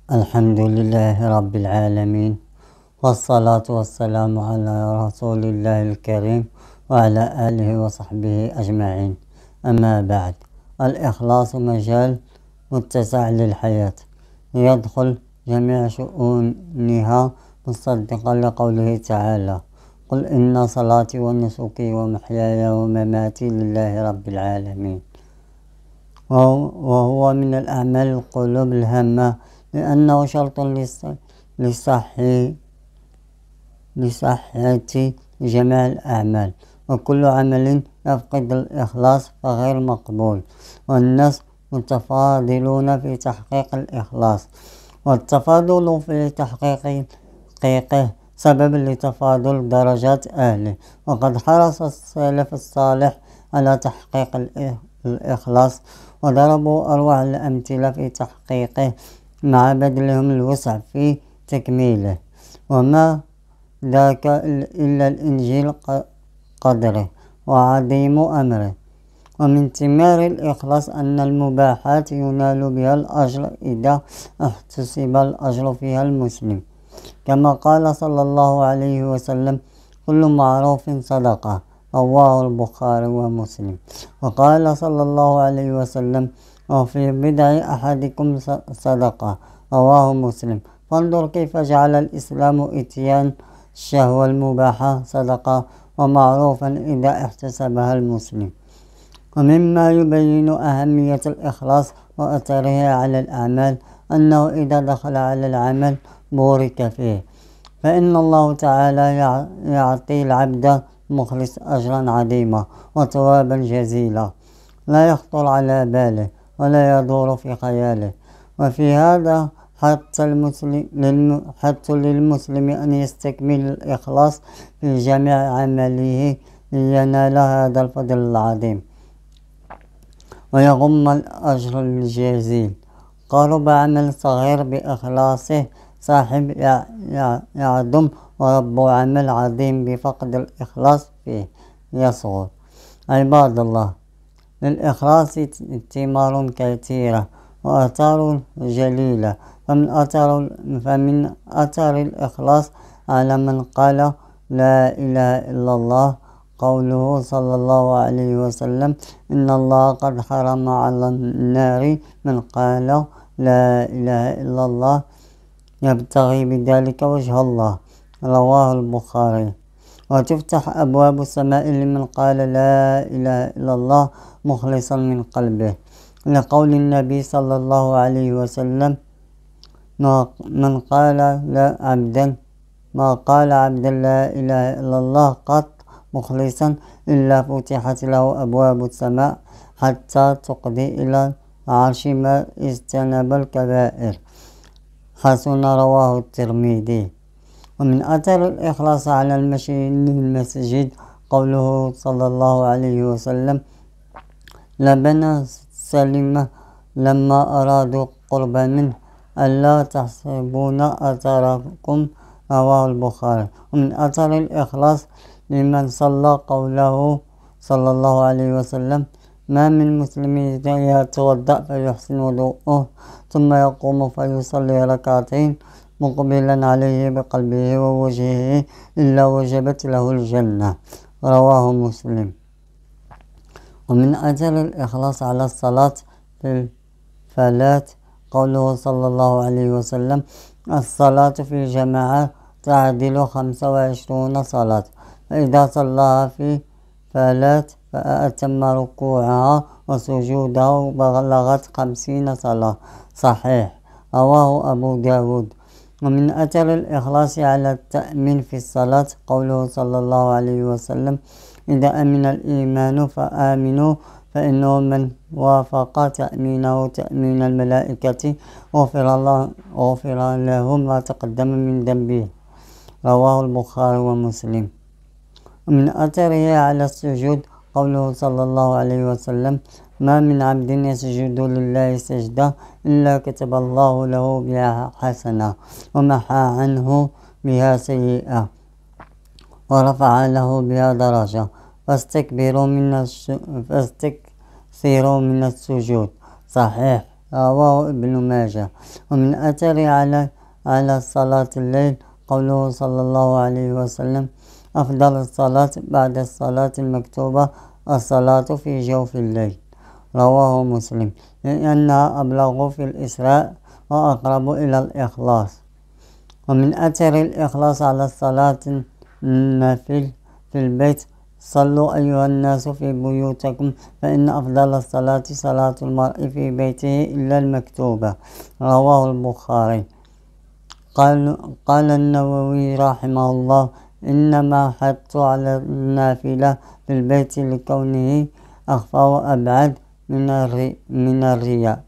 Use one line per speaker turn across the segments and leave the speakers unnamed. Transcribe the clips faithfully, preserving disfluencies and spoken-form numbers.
الحمد لله رب العالمين، والصلاة والسلام على رسول الله الكريم وعلى آله وصحبه أجمعين. أما بعد، الإخلاص مجال متسع للحياة، يدخل جميع شؤونها مصدقا لقوله تعالى: قل إن صلاتي ونسكي ومحياي ومماتي لله رب العالمين. وهو من الأعمال القلوب الهامة، لأنه شرط لصحي لصحة جميع الأعمال، وكل عمل يفقد الإخلاص فغير مقبول، والناس متفاضلون في تحقيق الإخلاص، والتفاضل في تحقيقه سبب لتفاضل درجات أهله. وقد حرص السلف الصالح على تحقيق الإخلاص، وضربوا أروع الأمثلة في تحقيقه مع بذلهم الوسع في تكميله، وما ذاك إلا الإنجيل قدره وعظيم أمره. ومن ثمار الإخلاص أن المباحات ينال بها الأجر إذا احتسب الأجر فيها المسلم، كما قال صلى الله عليه وسلم: كل معروف صدقة، رواه البخاري ومسلم. وقال صلى الله عليه وسلم: وفي بضع أحدكم صدقة، رواه مسلم. فانظر كيف جعل الإسلام إتيان الشهوة المباحة صدقة ومعروفا إذا احتسبها المسلم. ومما يبين أهمية الإخلاص وأثره على الأعمال أنه إذا دخل على العمل بورك فيه، فإن الله تعالى يعطي العبد المخلص أجرا عظيما وثوابا جزيلا لا يخطر على باله ولا يدور في خياله. وفي هذا حتى المسلم حتى للمسلم أن يستكمل الإخلاص في جميع عمله لينال هذا الفضل العظيم ويغم الأجر الجزيل. قرب عمل صغير بإخلاصه صاحب يعدم، ورب عمل عظيم بفقد الإخلاص فيه يصغر. عباد الله، للإخلاص ثمار كثيرة وآثار جليلة، فمن أثر فمن أثر الإخلاص على من قال لا إله إلا الله قوله صلى الله عليه وسلم: إن الله قد حرم على النار من قال لا إله إلا الله يبتغي بذلك وجه الله، رواه البخاري. وتفتح أبواب السماء لمن قال لا إله إلا الله مخلصا من قلبه، لقول النبي صلى الله عليه وسلم: من قال لا عبدا ما قال عبدا لا إله إلا الله قط مخلصا إلا فتحت له أبواب السماء حتى تقضي إلى عرش ما اجتنب الكبائر. حسن، رواه الترمذي. ومن أثر الإخلاص على المشي للمسجد قوله صلى الله عليه وسلم: لبن سلمة لما أرادوا قرب منه ألا تحسبون أثركم، رواه البخاري. ومن أثر الإخلاص لمن صلى قوله صلى الله عليه وسلم: ما من مسلم يتوضأ فيحسن وضوءه ثم يقوم فيصلي ركعتين مقبلا عليه بقلبه ووجهه إلا وجبت له الجنة، رواه مسلم. ومن أجل الإخلاص على الصلاة في الفلاة قوله صلى الله عليه وسلم: الصلاة في الجماعة تعدل خمسة وعشرون صلاة، فإذا صلاها في فلاة فأتم ركوعها وسجودها بلغت خمسين صلاة، صحيح، رواه أبو داود. ومن أثر الإخلاص على التأمين في الصلاة قوله صلى الله عليه وسلم: إذا أمن الإيمان فآمنوا، فإنه من وافق تأمينه تأمين الملائكة غفر الله غفر له ما تقدم من ذنبه، رواه البخاري ومسلم. ومن أثره على السجود قوله صلى الله عليه وسلم: ما من عبد يسجد لله سجدة إلا كتب الله له بها حسنة ومحى عنه بها سيئة ورفع له بها درجة. فاستكبروا من فاستكثروا من السجود، صحيح، رواه ابن ماجه. ومن أثره على على صلاة الليل قوله صلى الله عليه وسلم: أفضل الصلاة بعد الصلاة المكتوبة الصلاة في جوف الليل. رواه مسلم، لأنها أبلغ في الإسراء وأقرب إلى الإخلاص. ومن أثر الإخلاص على الصلاة النافل في البيت: صلوا أيها الناس في بيوتكم فإن أفضل الصلاة صلاة المرء في بيته إلا المكتوبة. رواه البخاري. قال, قال النووي رحمه الله: إنما حث على النافلة في البيت لكونه أخفى وأبعد من, الري من الرياء،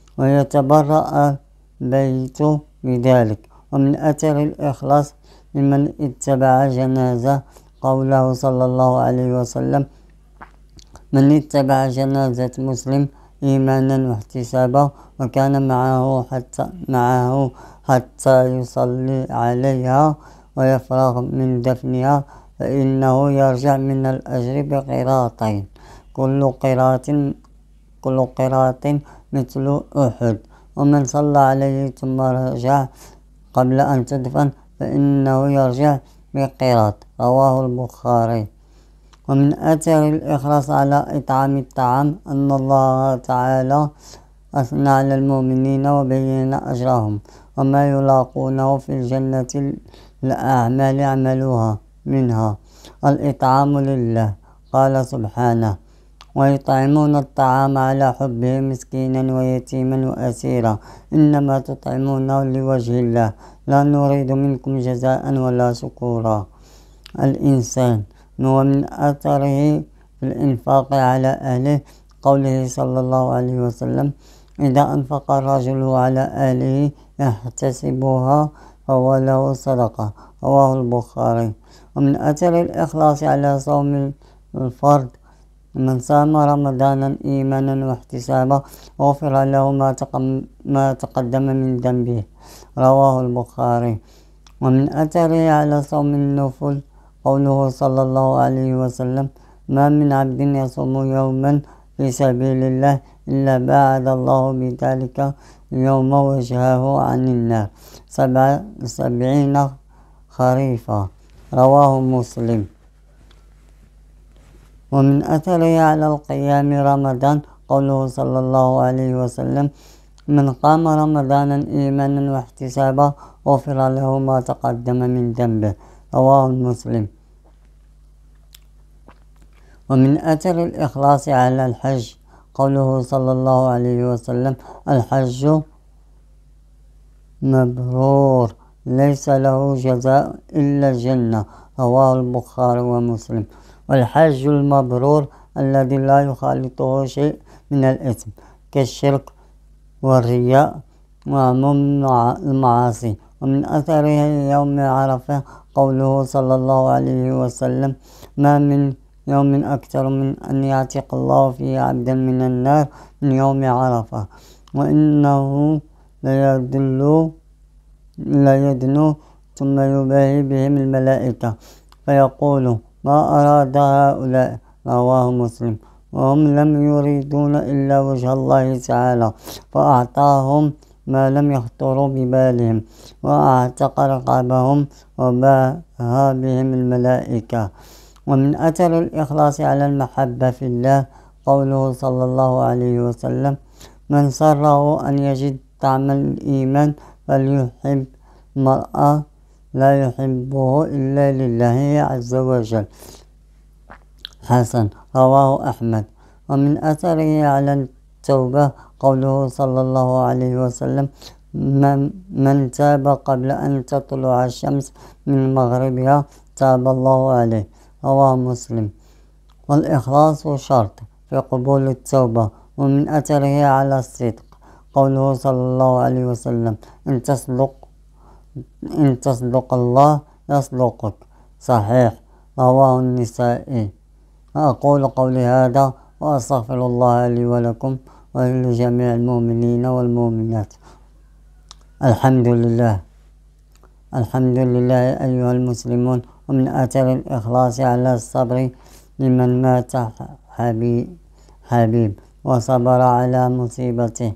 ويتبرأ البيت بذلك. ومن أثر الإخلاص لمن اتبع جنازة قوله صلى الله عليه وسلم: من اتبع جنازة مسلم إيمانا واحتسابا وكان معه حتى, معه حتى يصلي عليها ويفرغ من دفنها فإنه يرجع من الأجر بقراطين، كل قراط كل قراط مثل أحد. ومن صلى عليه ثم رجع قبل أن تدفن فإنه يرجع بقراط. رواه البخاري. ومن أثر الإخلاص على إطعام الطعام أن الله تعالى أثنى على المؤمنين وبين أجرهم وما يلاقونه في الجنة الأعمال عملوها منها الإطعام لله. قال سبحانه: ويطعمون الطعام على حبه مسكينا ويتيما وأسيرا إنما تطعمونه لوجه الله لا نريد منكم جزاء ولا شكورا. الإنسان. ومن أثره في الإنفاق على أهله قوله صلى الله عليه وسلم: إذا أنفق الرجل على أهله يحتسبها فهو له صدقة. رواه البخاري. ومن أثر الإخلاص على صوم الفرض: من صام رمضانا إيمانا واحتسابا غفر له ما تقدم من ذنبه. رواه البخاري. ومن أثره على صوم النفل قوله صلى الله عليه وسلم: ما من عبد يصوم يوما في سبيل الله إلا باعد الله بذلك اليوم وجهه عن النار سبع سبعين خريفا. رواه مسلم. ومن أثره على القيام رمضان قوله صلى الله عليه وسلم: من قام رمضانا إيمانا واحتسابا غفر له ما تقدم من ذنبه. رواه مسلم. ومن أثر الإخلاص على الحج قوله صلى الله عليه وسلم: الحج مبرور ليس له جزاء إلا الجنة. رواه البخاري ومسلم. والحج المبرور الذي لا يخالطه شيء من الإثم كالشرك والرياء وعموم المعاصي. ومن أثره يوم عرفة قوله صلى الله عليه وسلم: ما من يوم أكثر من أن يعتق الله فيه عبدا من النار من يوم عرفة وإنه ليدل لا يدنو ثم يباهي بهم الملائكة فيقول: ما أراد هؤلاء؟ رواه مسلم. وهم لم يريدون إلا وجه الله تعالى فأعطاهم ما لم يخطروا ببالهم وأعتق رقابهم وباهى بهم الملائكة. ومن أثر الإخلاص على المحبة في الله قوله صلى الله عليه وسلم: من سره أن يجد طعم الإيمان فليحب المرأة لا يحبه إلا لله عز وجل. حسن. رواه أحمد. ومن أثره على التوبة قوله صلى الله عليه وسلم: من, من تاب قبل أن تطلع الشمس من مغربها تاب الله عليه. رواه مسلم. والإخلاص شرط في قبول التوبة. ومن أثره على الصدق قوله صلى الله عليه وسلم: إن تصدق إن تصدق الله يصدقك. صحيح. رواه النسائي. أقول قولي هذا وأستغفر الله لي ولكم ولجميع المؤمنين والمؤمنات. الحمد لله الحمد لله أيها المسلمون. ومن أثر الإخلاص على الصبر لمن مات حبيب, حبيب وصبر على مصيبته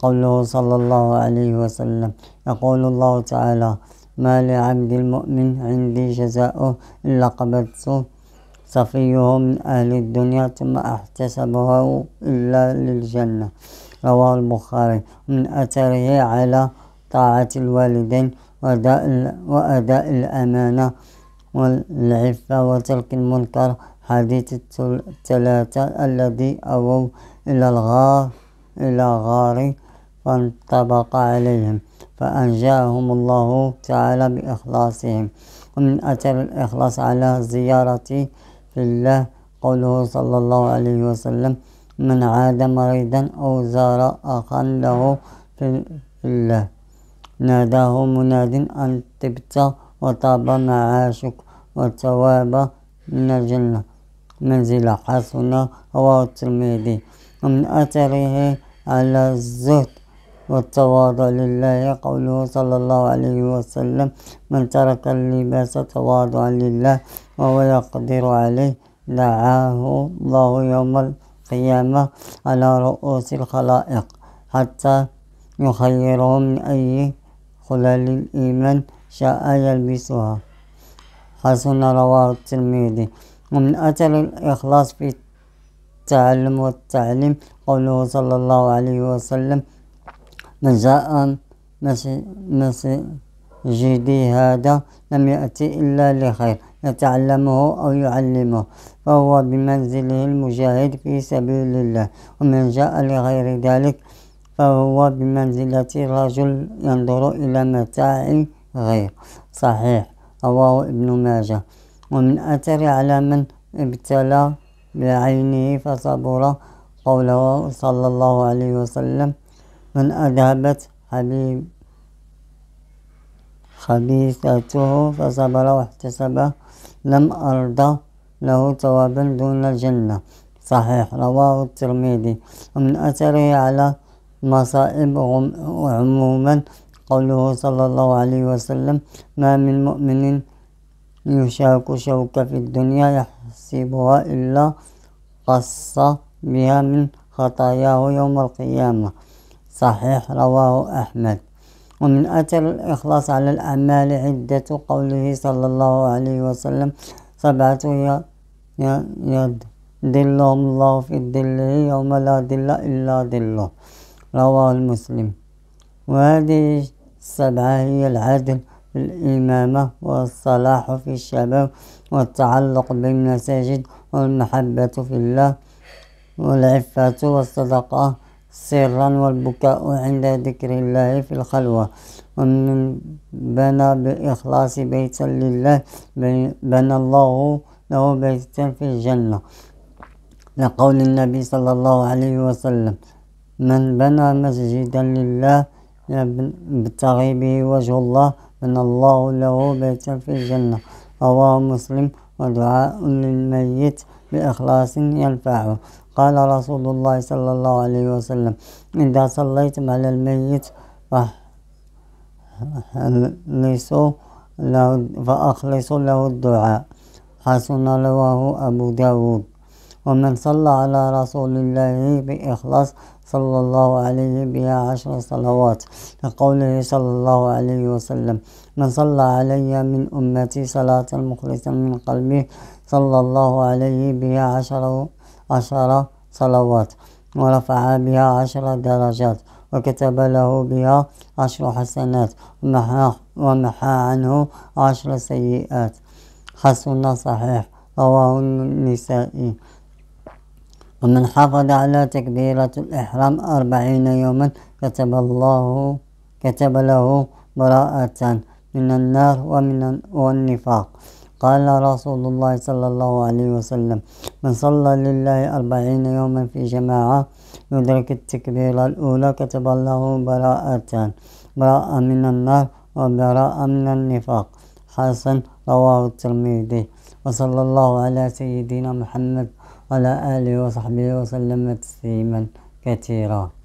قوله صلى الله عليه وسلم. يقول الله تعالى: ما لعبد المؤمن عندي جزاؤه إلا قبضت صفيه من أهل الدنيا ثم احتسبه إلا للجنة. رواه البخاري. من أثره على طاعة الوالدين وأداء الأمانة والعفة وترك المنكر حديث الثلاثة الذي أووا إلى الغار إلى غار فانطبق عليهم فأنجاهم الله تعالى بإخلاصهم. ومن أثر الإخلاص على زيارة في الله قوله صلى الله عليه وسلم: من عاد مريضا أو زار أخا له في الله ناداه مناد أن طبت وطاب معاشك وتواب من الجنة منزلة حسنة. رواه الترمذي. ومن أثره على الزهد والتواضع لله قوله صلى الله عليه وسلم: من ترك اللباس تواضعا لله وهو يقدر عليه دعاه الله يوم القيامة على رؤوس الخلائق حتى يخيره من أي خلال الإيمان شاء يلبسها. حسن. رواه الترمذي. ومن أثر الإخلاص في التعلم والتعليم قوله صلى الله عليه وسلم: من جاء مسجدي هذا لم يأتي إلا لخير يتعلمه أو يعلمه فهو بمنزله المجاهد في سبيل الله. ومن جاء لغير ذلك فهو بمنزلة رجل ينظر إلى متاع غير. صحيح. رواه ابن ماجه. ومن أثر على من ابتلى بعينه فصبر قوله صلى الله عليه وسلم: من أذهبت حبيب خبيثته فصبر واحتسب لم أرضى له ثوابا دون الجنة. صحيح. رواه الترمذي. ومن أثره على مصائب عموما قوله صلى الله عليه وسلم: ما من مؤمن يشاك شوكة في الدنيا يحسبها إلا قص بها من خطاياه يوم القيامة. صحيح. رواه أحمد. ومن أثر الإخلاص على الأعمال عدة قوله صلى الله عليه وسلم: سبعة يظلهم الله في ظله يوم لا ظل إلا ظله. رواه المسلم. وهذه السبعة هي العدل في الإمامة والصلاح في الشباب والتعلق بالمساجد والمحبة في الله والعفة والصدقة سرا والبكاء عند ذكر الله في الخلوة. ومن بنى بإخلاص بيتا لله بنى الله له بيتا في الجنة لقول النبي صلى الله عليه وسلم: من بنى مسجدا لله يبتغي به وجه الله بنى الله له بيتا في الجنة. رواه مسلم. ودعاء للميت بإخلاص ينفعه. قال رسول الله صلى الله عليه وسلم: إذا صليتم على الميت فأخلصوا له الدعاء. حسن. رواه أبو داود. ومن صلى على رسول الله بإخلاص صلى الله عليه بها عشر صلوات لقوله صلى الله عليه وسلم: من صلى علي من أمتي صلاة مخلصا من قلبه صلى الله عليه بها عشر عشر صلوات ورفع بها عشر درجات وكتب له بها عشر حسنات ومحى عنه عشر سيئات. حسن. صحيح. رواه النسائي. ومن حافظ على تكبيرة الإحرام أربعين يوما كتب الله كتب له براءة من النار ومن والنفاق. قال رسول الله صلى الله عليه وسلم: من صلى لله أربعين يوما في جماعة يدرك التكبيرة الأولى كتب الله براءتان: براءة من النار وبراءة من النفاق. حسن. رواه الترمذي. وصلى الله على سيدنا محمد وعلى آله وصحبه وسلم تسليما كثيرا.